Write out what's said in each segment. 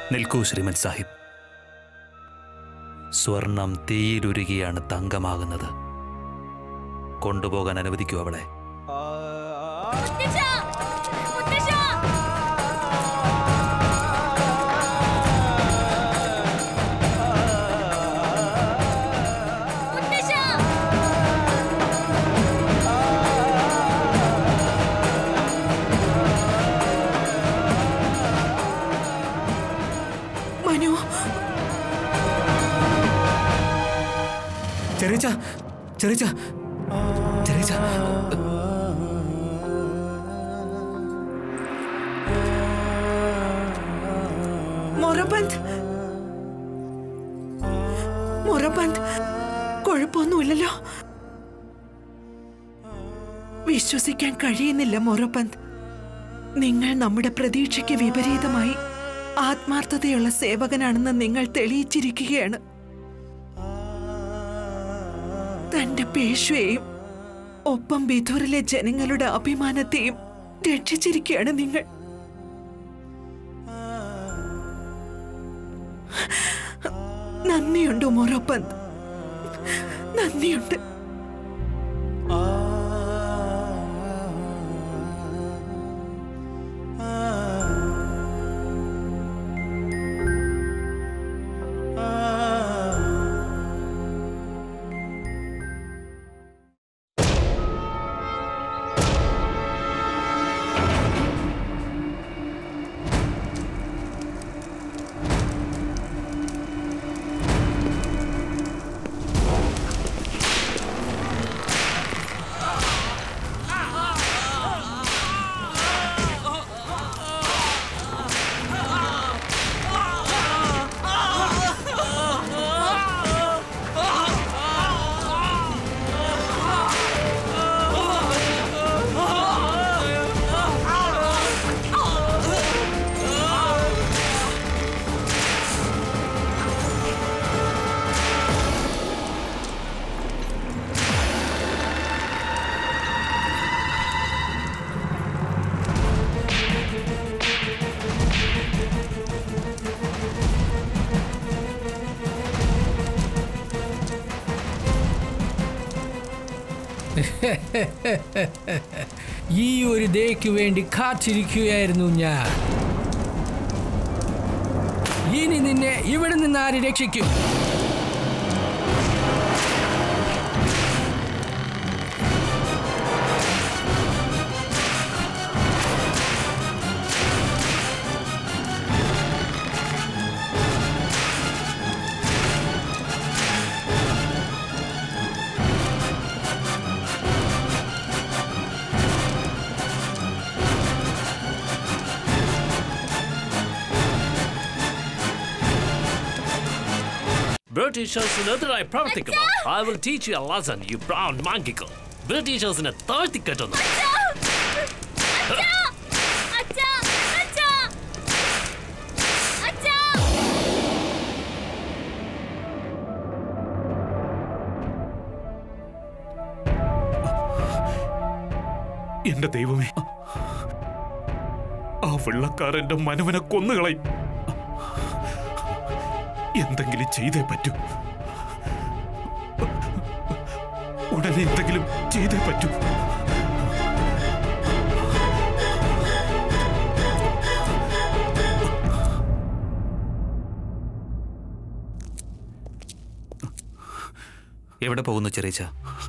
നിൽക്കൂ ശ്രീമത് സാഹിബ്. സ്വർണം തീയിലുരുകിയാണ് തങ്കമാകുന്നത്. കൊണ്ടുപോകാൻ അനുവദിക്കൂ അവളെ. ചെറിച്ച ചെറിച്ച ചെറിച്ച മൊറബന്ത് മൊറബന്ത് കുഴപ്പമൊന്നുമില്ലല്ലോ? വിശ്വസിക്കാൻ കഴിയുന്നില്ല മൊറബന്ത്. നിങ്ങൾ നമ്മുടെ പ്രതീക്ഷയ്ക്ക് വിപരീതമായി ആത്മാർത്ഥതയുള്ള സേവകനാണെന്ന് നിങ്ങൾ തെളിയിച്ചിരിക്കുകയാണ്. തന്റെ പേഷ്വയെയും ഒപ്പം ബിഥൂറിലെ ജനങ്ങളുടെ അഭിമാനത്തെയും രക്ഷിച്ചിരിക്കുകയാണ് നിങ്ങൾ. നന്ദിയുണ്ട് മൊറബന്ത്, നന്ദിയുണ്ട്. ഈ ഒരു ഡേക്ക് വേണ്ടി കാത്തിരിക്കുകയായിരുന്നു ഞാൻ. ഇനി നിന്നെ ഇവിടെ നിന്ന് ആര് രക്ഷിക്കും? ബ്രിട്ടീഷേഴ്സിനെതിരായി പ്രവർത്തിക്കുമോ? I will teach you a lesson, you brown monkey girl. ബ്രിട്ടീഷേഴ്സിനെ താഴ്ത്തിക്കെട്ടുന്നു. എന്റെ ദൈവമേ, ആ വെള്ളക്കാരന്റെ മനവനെ കൊന്നുകളയും. എന്തെങ്കിലും ചെയ്തേ പറ്റൂ, ഉടനെ എന്തെങ്കിലും ചെയ്തേ പറ്റൂ. എവിടെ പോകുന്നു ചെറിച്ച?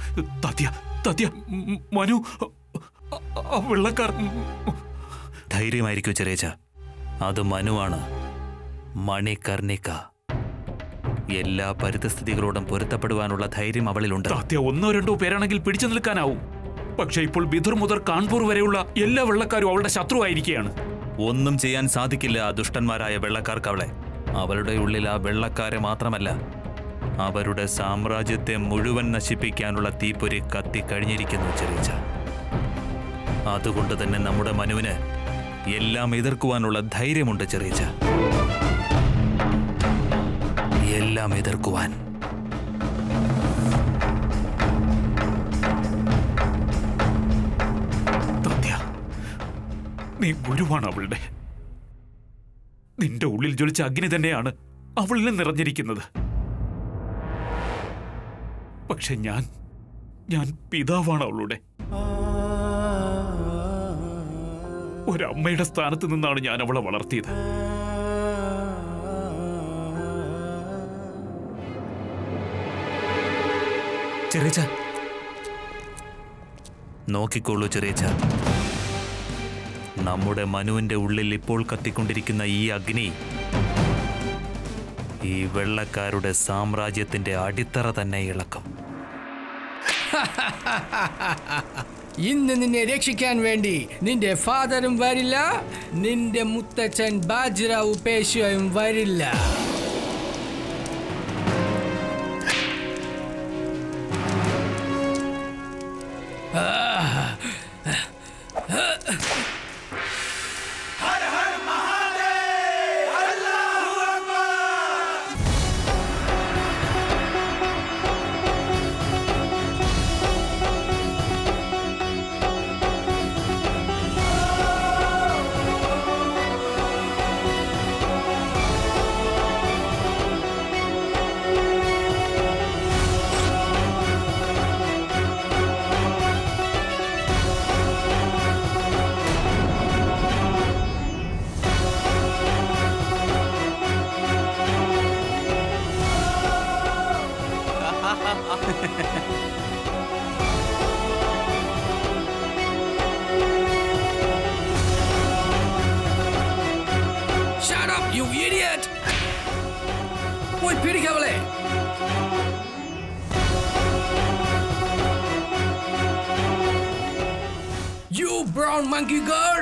മനു, വെള്ളക്കാർ. ധൈര്യമായിരിക്കൂ ചെറിച്ച, അത് മനുവാണ്. മണികർണിക. എല്ലാ പരിതസ്ഥിതികളോടും പൊരുത്തപ്പെടുവാനുള്ള ധൈര്യം അവളിലുണ്ട്. ഒന്നോ രണ്ടോ പേരാണെങ്കിൽ പിടിച്ചു നിൽക്കാനാവും. പക്ഷെ ഇപ്പോൾ ബിദുർ മുതൽ കാൺപൂർ വരെയുള്ള എല്ലാ വെള്ളക്കാരും അവളുടെ ശത്രുവായിരിക്കുകയാണ്. ഒന്നും ചെയ്യാൻ സാധിക്കില്ല ആ ദുഷ്ടന്മാരായ വെള്ളക്കാർക്ക് അവളെ. അവളുടെ ഉള്ളിൽ ആ വെള്ളക്കാരെ മാത്രമല്ല, അവരുടെ സാമ്രാജ്യത്തെ മുഴുവൻ നശിപ്പിക്കാനുള്ള തീപ്പൊരി കത്തിക്കഴിഞ്ഞിരിക്കുന്നു ചെറിച്ച. അതുകൊണ്ട് തന്നെ നമ്മുടെ മനുവിന് എല്ലാം എതിർക്കുവാനുള്ള ധൈര്യമുണ്ട് ചെറിച്ച. എല്ലാം എതിർക്കുവാൻ. നീ ഗുരുവാണ് അവളുടെ. നിന്റെ ഉള്ളിൽ ജ്വലിച്ച അഗ്നി തന്നെയാണ് അവളിൽ നിറഞ്ഞിരിക്കുന്നത്. പക്ഷെ ഞാൻ പിതാവാണ് അവളുടെ. ഒരമ്മയുടെ സ്ഥാനത്ത് നിന്നാണ് ഞാൻ അവളെ വളർത്തിയത്. ചെറിയച്ച, നോക്കിക്കോളൂ ചെറിയച്ച, നമ്മുടെ മനുവിന്റെ ഉള്ളിൽ ഇപ്പോൾ കത്തിക്കൊണ്ടിരിക്കുന്ന ഈ അഗ്നി ഈ വെള്ളക്കാരുടെ സാമ്രാജ്യത്തിന്റെ അടിത്തറ തന്നെ ഇളക്കും. ഇന്ന് നിന്നെ രക്ഷിക്കാൻ വേണ്ടി നിന്റെ ഫാദറും വരില്ല, നിന്റെ മുത്തച്ഛൻ ബാജിറാവു പേഷ്വയും വരില്ല. Shut up, you idiot! Boy, പിടിക്കവളെ. You brown monkey girl!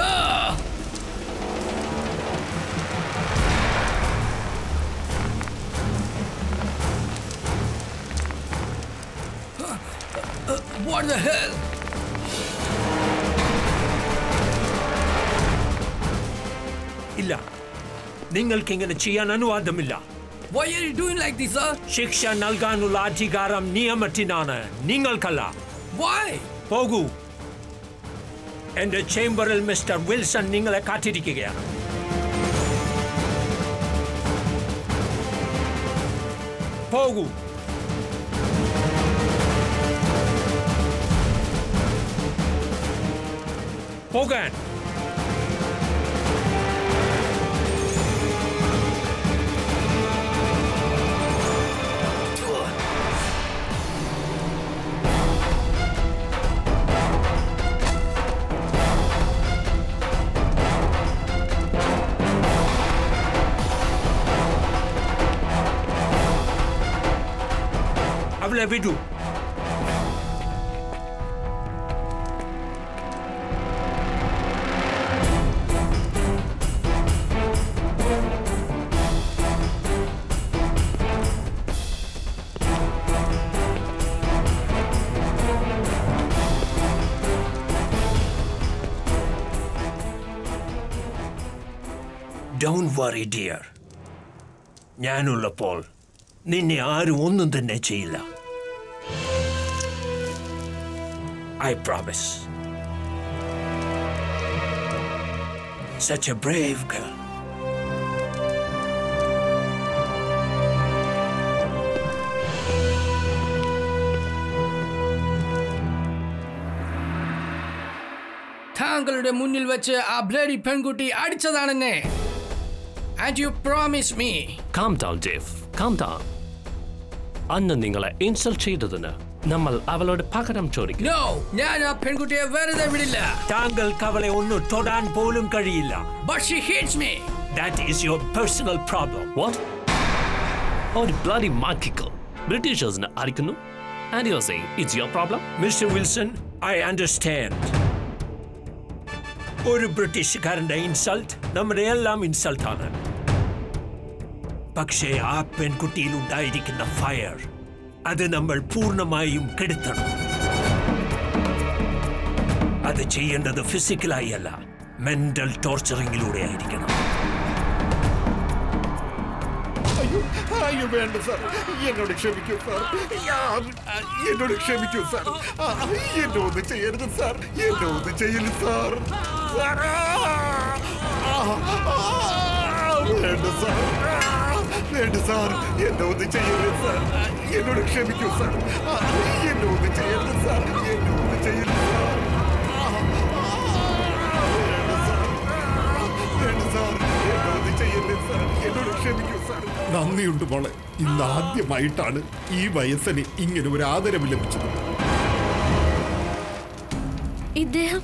What the hell? ഇല്ല, നിങ്ങൾക്ക് ഇങ്ങനെ ചെയ്യാൻ അനുവാദമില്ല. Why are you doing like this, sir? ശിക്ഷ നൽകാനുള്ള അധികാരം നിയമത്തിനാണ്, നിങ്ങൾക്കല്ല. Why? പോകൂ. എന്റെ ചേംബറിൽ മിസ്റ്റർ വിൽസൺ നിങ്ങളെ കാത്തിരിക്കുകയാണ്. പോകൂ. പോകാൻ. അവളെ വിടൂ. Don't worry, dear. ഞാനുള്ളപ്പോൾ നിന്നെ ആരും ഒന്നും തന്നെ ചെയ്യില്ല. I promise. Such a brave girl. താങ്കളുടെ മുന്നിൽ വെച്ച് ആ ബ്ലഡി പെൺകുട്ടി അടിച്ചതാണെന്നെ. And you promise me. Calm down, Jeff. Calm down. അന്ന് നിങ്ങളെ ഇൻസൾട്ട് ചെയ്തതിന് നമ്മൾ അവളോട് പകരം ചോദിക്കും. No, ഞാൻ ആ പെൺകുട്ടിയെ വെറുതെ വിടില്ല. താങ്കൾക്ക് അവളെ ഒന്ന് തൊടാൻ പോലും കഴിയില്ല. But she hates me. That is your personal problem. What? ഒരു bloody monkey girl ബ്രിട്ടീഷേഴ്സിനെ അടിക്കുന്നു. And you're saying it's your problem? Mr. Wilson, I understand. ഒരു ബ്രിട്ടീഷുകാരന്റെ ഇൻസൾട്ട് നമ്മുടെ എല്ലാം ഇൻസൾട്ടാണ്. പക്ഷേ ആ പെൺകുട്ടിയിൽ ഉണ്ടായിരിക്കുന്ന ഫയർ, അത് നമ്മൾ പൂർണ്ണമായും കെടുത്തണം. അത് ചെയ്യേണ്ടത് ഫിസിക്കലായി അല്ല, മെന്റൽ ടോർച്ചറിങ്ങിലൂടെ ആയിരിക്കണം. അയ്യോ വേണ്ട സാർ, എന്നോട് ക്ഷമിക്കൂ സാർ, എന്നോട് ക്ഷമിക്കൂ സാർ, എന്നെ ഒന്നും ചെയ്യരുത് സാർ, എന്നെ ഒന്നും ചെയ്യരുത് സാർ. സാർ, വേണ്ട സാർ, എന്നെ ഒന്നും ചെയ്യരുത് സാർ, എന്നോട് ക്ഷമിക്കൂ സാർ, എന്നെ ഒന്നും ചെയ്യരുത് സാർ, എന്നെ ഒന്നും ചെയ്യരുത് സാർ, വേണ്ട സാർ, വേണ്ട സാർ, എന്നെ ഒന്നും ചെയ്യരുത് സാർ, എന്നോട് ക്ഷമിക്കൂ സാർ. നന്ദിയുണ്ട് മോളെ, ഇന്ന് ആദ്യമായിട്ടാണ് ഈ വയസ്സിന് ഇങ്ങനെ ഒരു ആദരവ് ലഭിച്ചത്. ഇദ്ദേഹം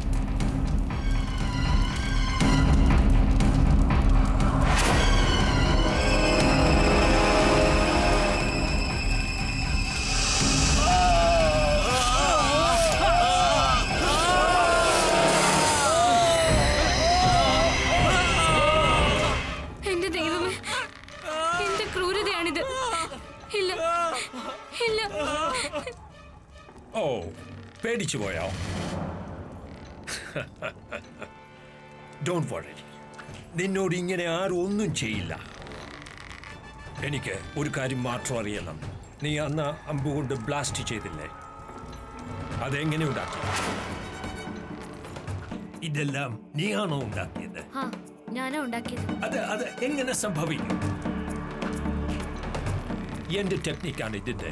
എന്റെ ദൈവമേ, എന്ത് ക്രൂരതയാണിത്. ഇല്ല ഇല്ല. ഓ, പേടിച്ചു പോയോ? ഡോണ്ട് വറി, നിന്നോട് ഇങ്ങനെ ആരും ഒന്നും ചെയ്യില്ല. എനിക്ക് ഒരു കാര്യം മാത്രം അറിയണം. നീ അന്ന് അമ്പുകൊണ്ട് ബ്ലാസ്റ്റ് ചെയ്തില്ലേ, അതെങ്ങനെ ഉണ്ടാക്കി? ഇതെല്ലാം നീയാണോ ഉണ്ടാക്കിയത്? ഞാനാ ഉണ്ടാക്കിയത്. അത് എങ്ങനെ സംഭവിക്കും? എന്റെ ടെക്നിക്കാണ് ഇതിന്റെ.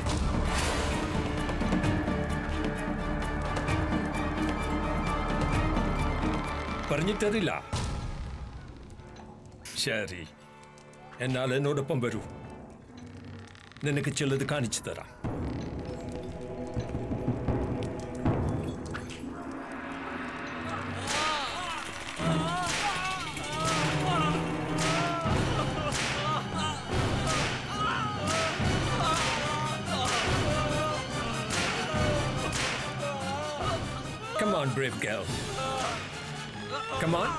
പറഞ്ഞിട്ടറില്ല. ശരി, എന്നാൽ എന്നോടൊപ്പം വരൂ, നിനക്ക് ചിലത് കാണിച്ചു തരാം. Come on, brave girl. Come on.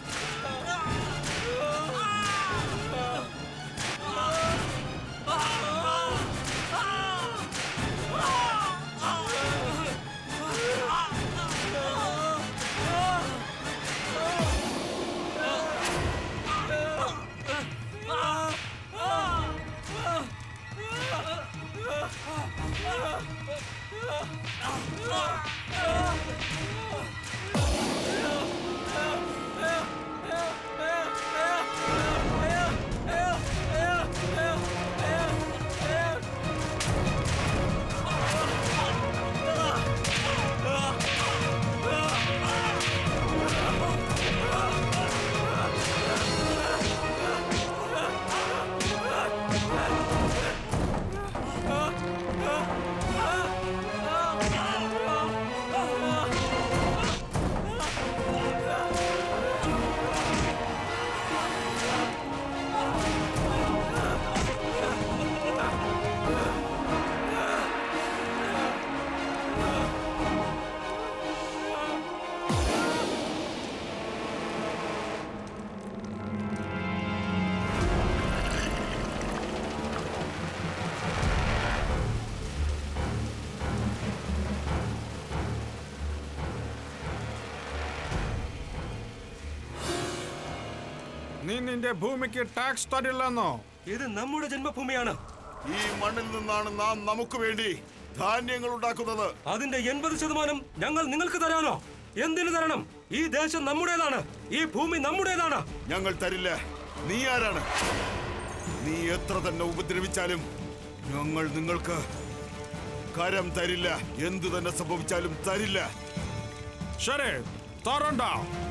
നീ നിന്റെ ഭൂമിക്ക് ടാക്സ് തരില്ലെന്നോ? ഇത് നമ്മുടെ ജന്മഭൂമിയാണ്. ഈ മണ്ണിൽ നിന്നാണ് നാം നമുക്ക് വേണ്ടി ധാന്യങ്ങൾ ഉണ്ടാക്കുന്നത്. അതിന്റെ 80% ഞങ്ങൾ നിങ്ങൾക്ക് തരാനോ? എന്തിനു തരണം? ഈ ദേശം നമ്മുടേതാണ്, ഈ ഭൂമി നമ്മുടേതാണ്. ഞങ്ങൾ തരില്ല. നീ ആരാണ്? നീ എത്ര തന്നെ ഉപദ്രവിച്ചാലും ഞങ്ങൾ നിങ്ങൾക്ക് കരം തരില്ല. എന്തു തന്നെ സംഭവിച്ചാലും തരില്ല. ശരി, തരണ്ട.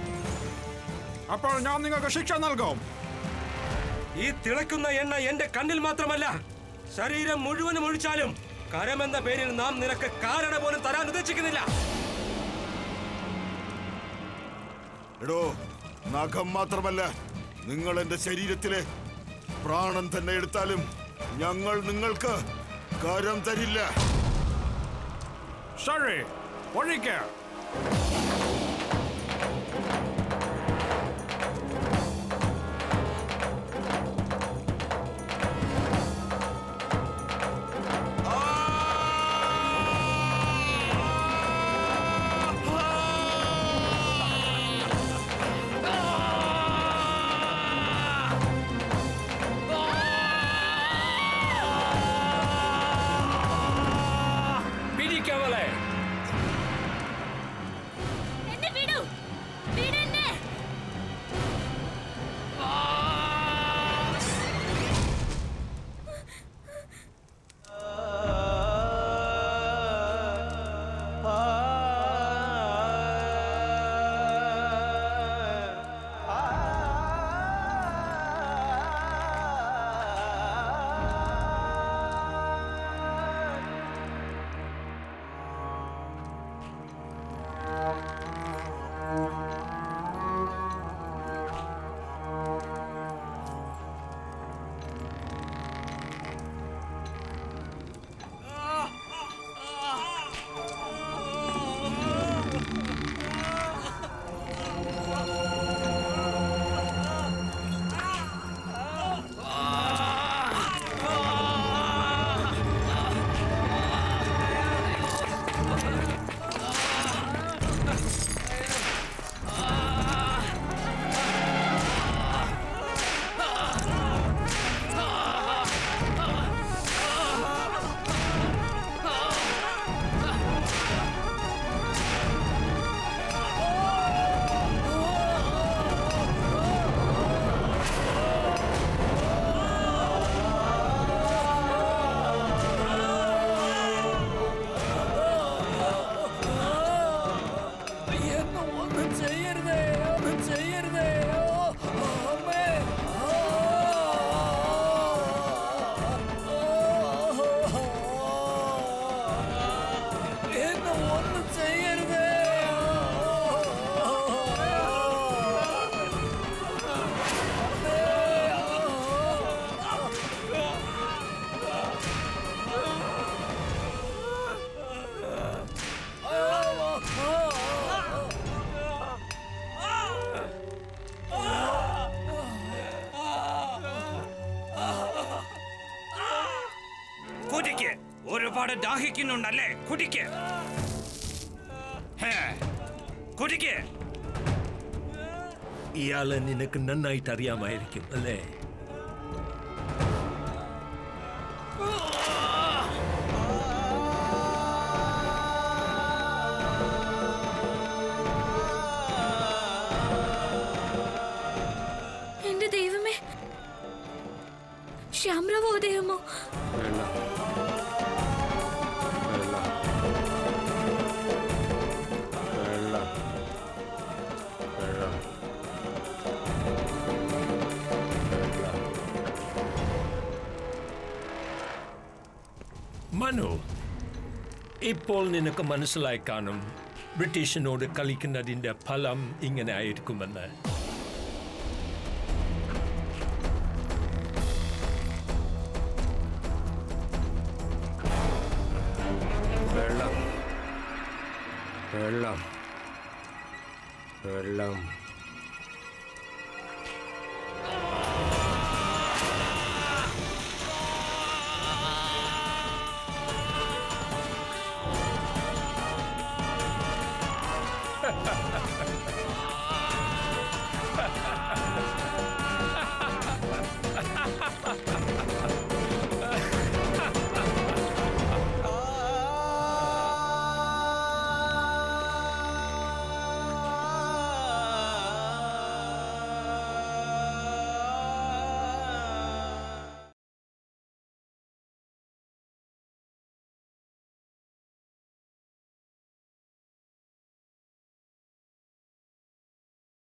അപ്പോൾ ഞാൻ നിങ്ങൾക്ക് ശിക്ഷ നൽകും. ഈ തിളക്കുന്ന എണ്ണ എന്റെ കണ്ണിൽ മാത്രമല്ല, ശരീരം മുഴുവനും ഒഴിച്ചാലും കരമെന്ന പേരിൽ നാം നിനക്ക് കാരണ പോലും തരാൻ ഉദ്ദേശിക്കുന്നില്ല. എടോ, നഖം മാത്രമല്ല, നിങ്ങൾ എന്റെ ശരീരത്തിലെ പ്രാണൻ തന്നെ എടുത്താലും ഞങ്ങൾ നിങ്ങൾക്ക് കരം തരില്ല. ശരി, ഒഴിക്ക. പിടിക്കവളെ. എന്നെ അപ്പാടെ ദാഹിക്കുന്നുണ്ടല്ലേ? കുടിക്ക്. കുടിക്ക്. ഇയാളെ നിനക്ക് നന്നായിട്ട് അറിയാമായിരിക്കും അല്ലേ? എന്റെ ദൈവമേ, ശ്യാംറാവോ അദ്ദേഹമോ? മനു, ഇപ്പോൾ നിനക്ക് മനസ്സിലായി കാണും ബ്രിട്ടീഷിനോട് കളിക്കുന്നതിന്റെ ഫലം ഇങ്ങനെ ആയിരിക്കുമെന്ന്. വെള്ളം വെള്ളം വെള്ളം